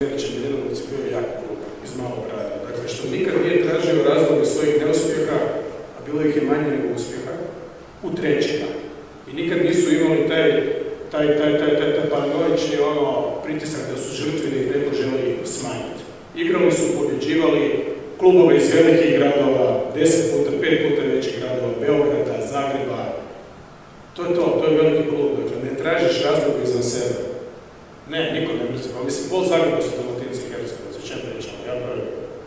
Inače, Miljanović je bio jako grub iz malog grada. Dakle, što nikad nije tražio razloge svojih neuspjeha, a bilo ih je manje nego uspjeha, u trećima. I nikad nisu imali taj paranoični pritisak da su žrtveni i neko želi smanjiti. Igrali su, pobjeđivali klubove iz velikih gradova, 10 puta, 5 puta većih gradova, Beograda, Zagreba. To je to, to je veliki klub. Dakle, ne tražiš razloga iza sebe. Ne, niko ne mrzi. Pa mislim, pol Zagreba su Dalmatinci i Hercegovac, o čem pričamo, ja prvi.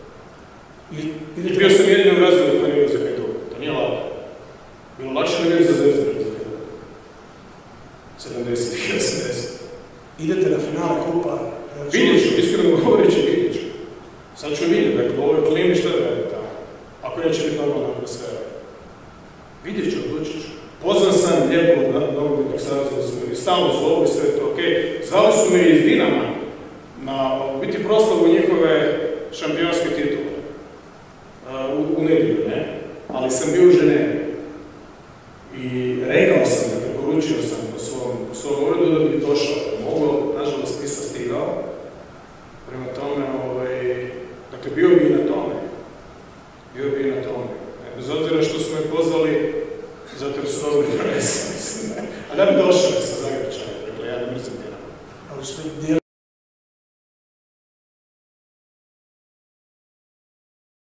I bio sam jedini u razlogu da nije za Hajduk. To nije lako. Bilo lakše da nije za Zvezdu za Hajduk. 70 i 80. Idete na finale kupa? Vidjet ću, iskreno govoreći, vidjet ću. Sad ću vidjeti, dakle, u ovoj klimi što je raditi tamo. Ako neće biti normalna atmosfera. Vidjet ću, odlučit ću. Pozvan sam lijepo od Nogometnog saveza da su mi stalno zovu i sve to okej. Zvali su me iz Dinama na biti proslavu njihove šampionske titule. U nedjelju, ne? Ali sam bio u Ženevi. I rekao sam, dakle, poručio sam u svom uredu da bi došao. Mogu, nažalost, nisam stigao. Prema tome, dakle, bio bi i na tome. Bez obzira što su me pozvali, zato jer su dobri presa, mislim. A da bi došao sa Zagrebačana, dakle, ja ne mrzim Dinamo.